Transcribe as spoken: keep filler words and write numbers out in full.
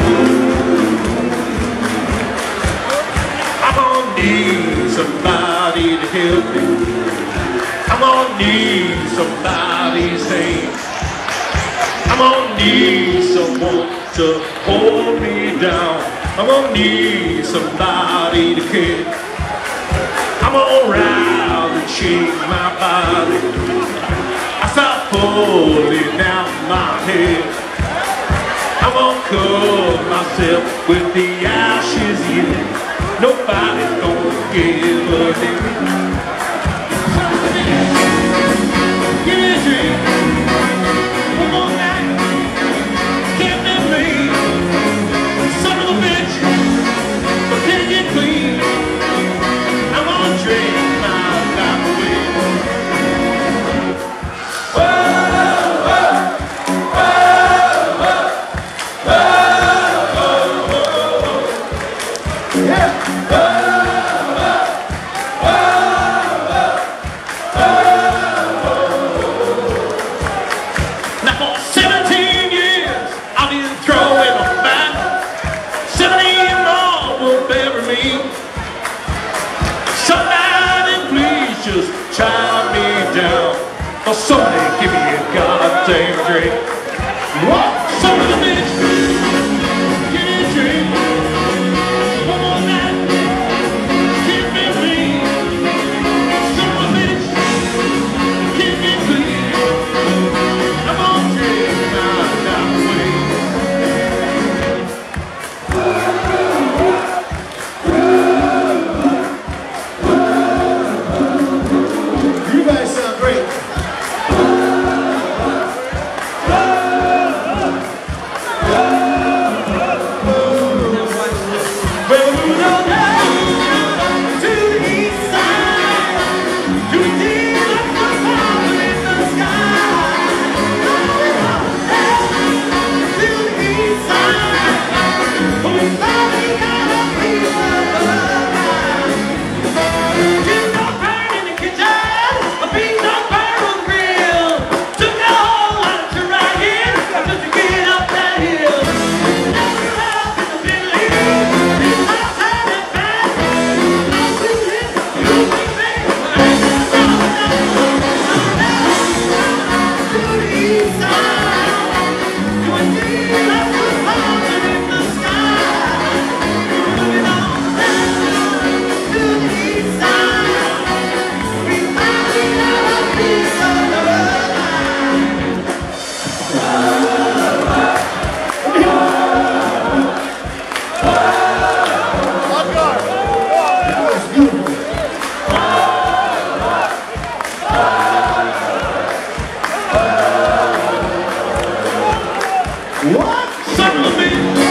I'm gonna need somebody to help me. I'm gonna need somebody's hand. I'm gonna need someone to hold me down. I'm gonna need somebody to care. I'm gonna rather change my body. I start pulling out my hair. I'm gonna cover myself with the ashes, yeah. Nobody's gonna give a damn. Give me a drink. One more night. Can't be me. Son of a bitch. But can't get clean. I'm gonna drink my life away. Whoa, whoa, whoa, whoa, whoa, whoa. Yeah. Chime me down, or somebody give me a goddamn drink. What? Son of a bitch, give me a drink. One more night, give me clean. Son of a bitch, give me clean. I'm gonna drink my life away. You guys sound great. What? Son of a bitch!